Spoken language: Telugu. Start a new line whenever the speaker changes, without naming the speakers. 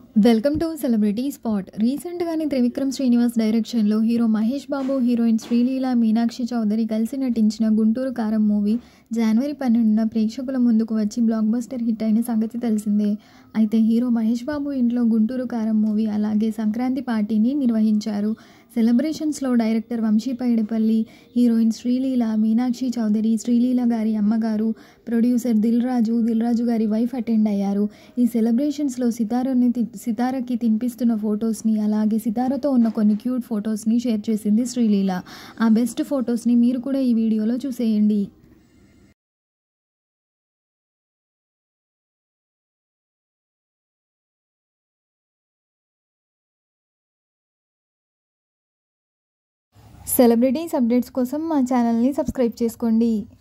Welcome to celebrity spot. రీసెంట్గానే త్రివిక్రమ్ శ్రీనివాస్ డైరెక్షన్లో హీరో మహేష్ బాబు, హీరోయిన్ శ్రీలీల, మీనాక్షి చౌదరి కలిసి నటించిన గుంటూరు కారం మూవీ జనవరి 12న ప్రేక్షకుల ముందుకు వచ్చి బ్లాక్ బస్టర్ హిట్ అయిన సంగతి తెలిసిందే. అయితే హీరో మహేష్ బాబు ఇంట్లో గుంటూరు కారం మూవీ అలాగే సంక్రాంతి పార్టీని నిర్వహించారు. సెలబ్రేషన్స్లో డైరెక్టర్ వంశీ పైడిపల్లి, హీరోయిన్ శ్రీలీల, మీనాక్షి చౌదరి, శ్రీలీల గారి అమ్మగారు, ప్రొడ్యూసర్ దిల్ రాజు గారి వైఫ్ అటెండ్ అయ్యారు. ఈ సెలబ్రేషన్స్లో సితారకి తినిపిస్తున్న ఫొటోస్ని అలాగే సితారతో ఉన్న కొన్ని క్యూట్ ఫొటోస్ని షేర్ చేసింది శ్రీలీల. ఆ బెస్ట్ ఫొటోస్ని మీరు కూడా ఈ వీడియోలో చూసేయండి. సెలబ్రిటీస్ అప్డేట్స్ కోసం మా ఛానల్ని సబ్స్క్రైబ్ చేసుకోండి.